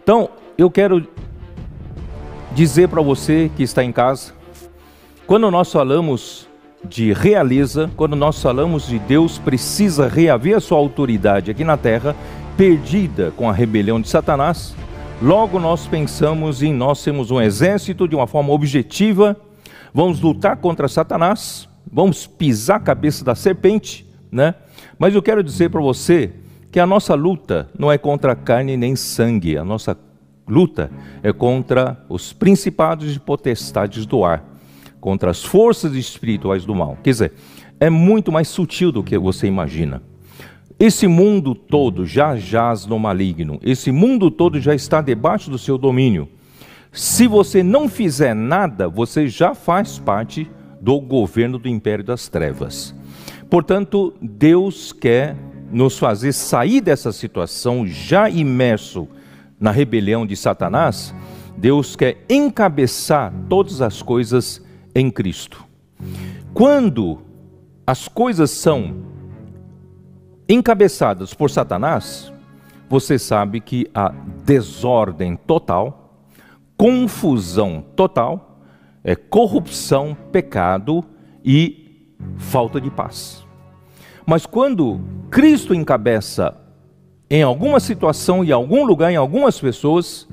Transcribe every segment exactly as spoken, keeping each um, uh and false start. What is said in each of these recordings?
Então, eu quero dizer para você que está em casa, quando nós falamos de realeza, quando nós falamos de Deus precisa reaver a sua autoridade aqui na terra, perdida com a rebelião de Satanás, logo nós pensamos em nós sermos um exército de uma forma objetiva, vamos lutar contra Satanás, vamos pisar a cabeça da serpente, né? Mas eu quero dizer para você que a nossa luta não é contra carne nem sangue, a nossa luta é contra os principados e potestades do ar, contra as forças espirituais do mal. Quer dizer, é muito mais sutil do que você imagina. Esse mundo todo já jaz no maligno, esse mundo todo já está debaixo do seu domínio. Se você não fizer nada, você já faz parte do governo do império das trevas. Portanto, Deus quer nos fazer sair dessa situação já imerso na rebelião de Satanás. Deus quer encabeçar todas as coisas em Cristo. Quando as coisas são encabeçadas por Satanás, você sabe que há desordem total, confusão total, é corrupção, pecado e falta de paz. Mas quando Cristo encabeça em alguma situação, em algum lugar, em algumas pessoas,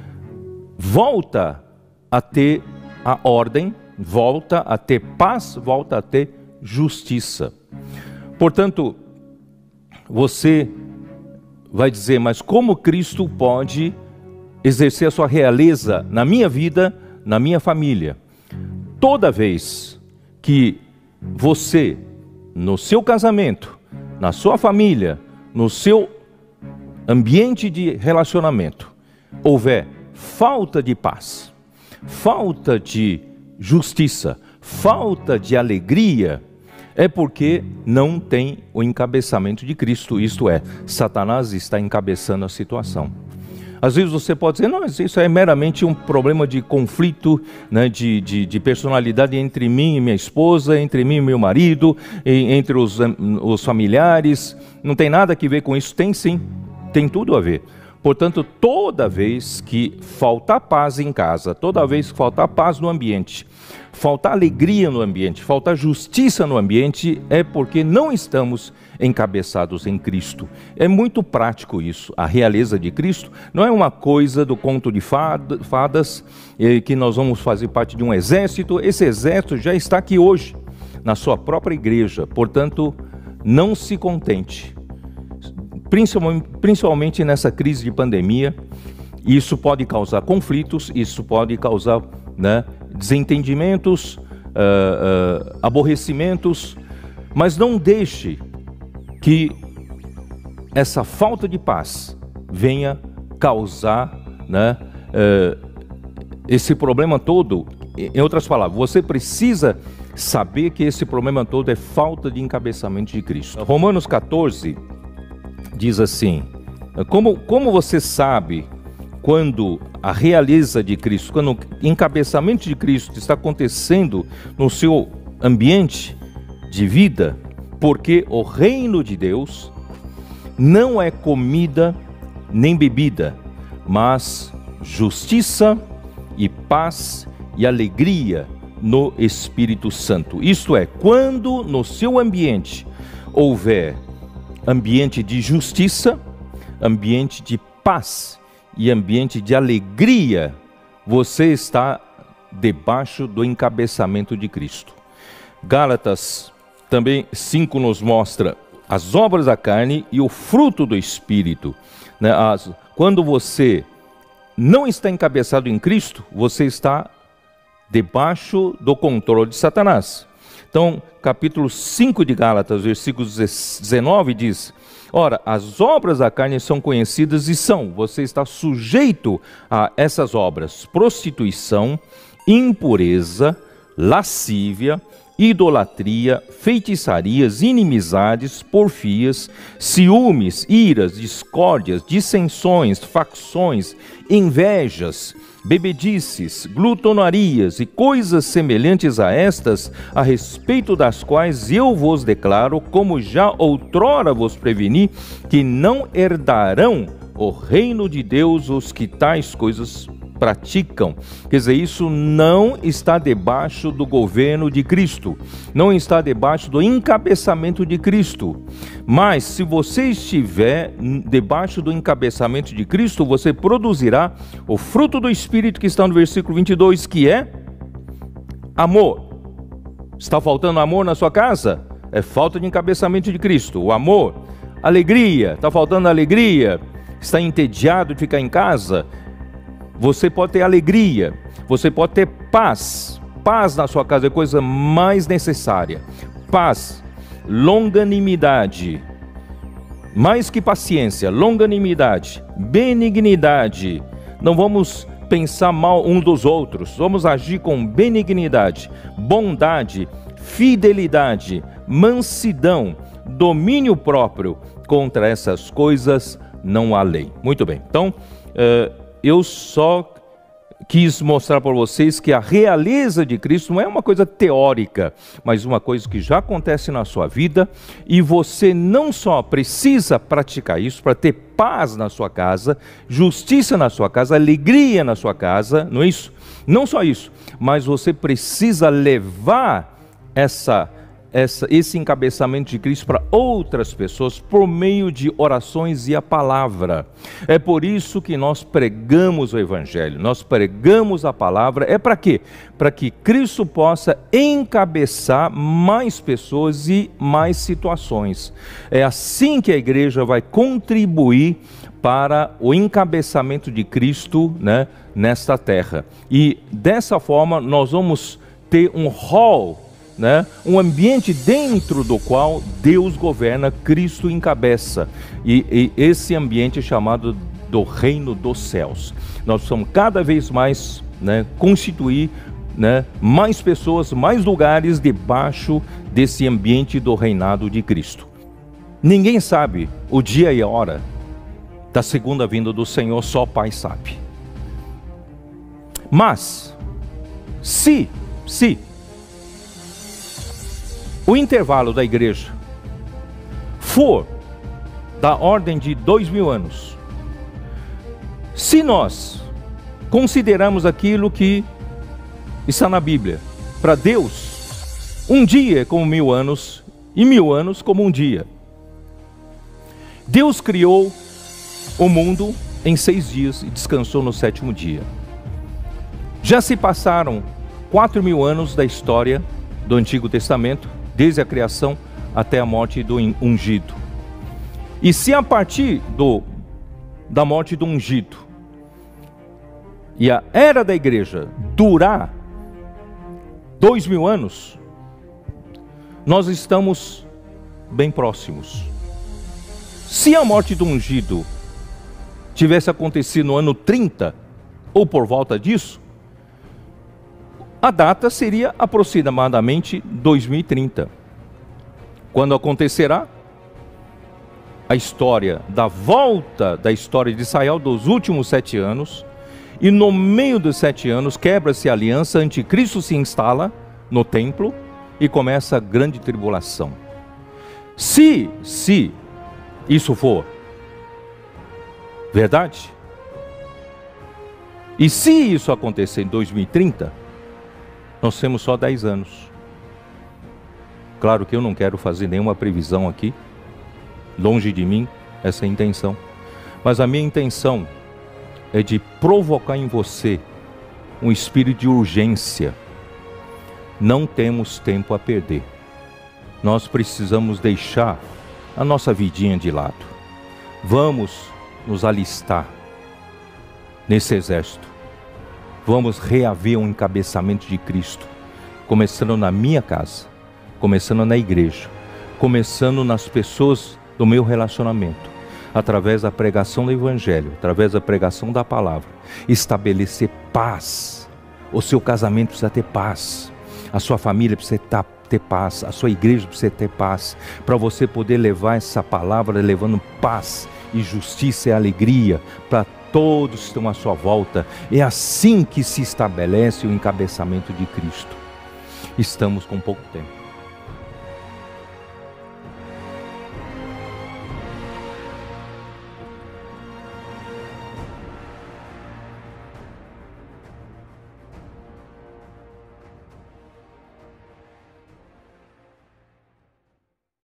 volta a ter a ordem, volta a ter paz, volta a ter justiça. Portanto, você vai dizer, mas como Cristo pode exercer a sua realeza na minha vida, na minha família? Toda vez que você, no seu casamento, na sua família, no seu ambiente de relacionamento, houver falta de paz, falta de justiça, falta de alegria, é porque não tem o encabeçamento de Cristo, isto é, Satanás está encabeçando a situação. Às vezes você pode dizer, não, isso é meramente um problema de conflito, né, de, de, de personalidade entre mim e minha esposa, entre mim e meu marido, entre os, os familiares, não tem nada a ver com isso. Tem sim, tem tudo a ver. Portanto, toda vez que faltar paz em casa, toda vez que faltar paz no ambiente, faltar alegria no ambiente, faltar justiça no ambiente, é porque não estamos encabeçados em Cristo. É muito prático isso. A realeza de Cristo não é uma coisa do conto de fadas, que nós vamos fazer parte de um exército. Esse exército já está aqui hoje, na sua própria igreja. Portanto, não se contente. Principalmente, principalmente nessa crise de pandemia, isso pode causar conflitos, isso pode causar, né, desentendimentos, uh, uh, aborrecimentos, mas não deixe que essa falta de paz venha causar, né, uh, esse problema todo. Em outras palavras, você precisa saber que esse problema todo é falta de encabeçamento de Cristo. Romanos quatorze diz assim, como, como você sabe quando a realeza de Cristo, quando o encabeçamento de Cristo está acontecendo no seu ambiente de vida? Porque o reino de Deus não é comida nem bebida, mas justiça e paz e alegria no Espírito Santo. Isto é, quando no seu ambiente houver ambiente de justiça, ambiente de paz e ambiente de alegria, você está debaixo do encabeçamento de Cristo. Gálatas também cinco nos mostra as obras da carne e o fruto do Espírito. Né? As, quando você não está encabeçado em Cristo, você está debaixo do controle de Satanás. Então, capítulo cinco de Gálatas, versículo dezenove diz, ora, as obras da carne são conhecidas e são, você está sujeito a essas obras, prostituição, impureza, lascívia, idolatria, feitiçarias, inimizades, porfias, ciúmes, iras, discórdias, dissensões, facções, invejas, bebedices, glutonarias e coisas semelhantes a estas, a respeito das quais eu vos declaro, como já outrora vos preveni, que não herdarão o reino de Deus os que tais coisas praticam. Quer dizer, isso não está debaixo do governo de Cristo, não está debaixo do encabeçamento de Cristo. Mas se você estiver debaixo do encabeçamento de Cristo, você produzirá o fruto do Espírito que está no versículo vinte e dois, que é amor. Está faltando amor na sua casa? É falta de encabeçamento de Cristo. O amor, alegria, está faltando alegria, está entediado de ficar em casa? Você pode ter alegria, você pode ter paz. Paz na sua casa é a coisa mais necessária. Paz, longanimidade, mais que paciência, longanimidade, benignidade. Não vamos pensar mal um dos outros, vamos agir com benignidade, bondade, fidelidade, mansidão, domínio próprio. Contra essas coisas não há lei. Muito bem, então uh, eu só quis mostrar para vocês que a realeza de Cristo não é uma coisa teórica, mas uma coisa que já acontece na sua vida, e você não só precisa praticar isso para ter paz na sua casa, justiça na sua casa, alegria na sua casa, não é isso? Não só isso, mas você precisa levar essa Essa, esse encabeçamento de Cristo para outras pessoas por meio de orações e a palavra. É por isso que nós pregamos o Evangelho, nós pregamos a palavra. É para quê? Para que Cristo possa encabeçar mais pessoas e mais situações. É assim que a igreja vai contribuir para o encabeçamento de Cristo, né, nesta terra. E dessa forma nós vamos ter um hall, né? Um ambiente dentro do qual Deus governa, Cristo encabeça, e, e esse ambiente é chamado do reino dos céus. Nós precisamos cada vez mais, né, constituir, né, mais pessoas, mais lugares debaixo desse ambiente do reinado de Cristo. Ninguém sabe o dia e a hora da segunda vinda do Senhor, só o Pai sabe. Mas se, se o intervalo da igreja for da ordem de dois mil anos, se nós consideramos aquilo que está na Bíblia, para Deus, um dia é como mil anos, e mil anos como um dia. Deus criou o mundo em seis dias e descansou no sétimo dia. Já se passaram quatro mil anos da história do Antigo Testamento, desde a criação até a morte do ungido. E se a partir do, da morte do ungido e a era da igreja durar dois mil anos, nós estamos bem próximos. Se a morte do ungido tivesse acontecido no ano trinta, ou por volta disso, a data seria aproximadamente dois mil e trinta, quando acontecerá a história da volta da história de Israel dos últimos sete anos, e no meio dos sete anos quebra-se a aliança, anticristo se instala no templo e começa a grande tribulação. Se, se isso for verdade, e se isso acontecer em dois mil e trinta, nós temos só dez anos. Claro que eu não quero fazer nenhuma previsão aqui, longe de mim essa intenção, mas a minha intenção é de provocar em você um espírito de urgência. Não temos tempo a perder. Nós precisamos deixar a nossa vidinha de lado. Vamos nos alistar nesse exército. Vamos reaver um encabeçamento de Cristo, começando na minha casa, começando na igreja, começando nas pessoas do meu relacionamento, através da pregação do Evangelho, através da pregação da palavra, estabelecer paz. O seu casamento precisa ter paz, a sua família precisa ter paz, a sua igreja precisa ter paz, para você poder levar essa palavra levando paz e justiça e alegria para todos que estão à sua volta. É assim que se estabelece o encabeçamento de Cristo. Estamos com pouco tempo.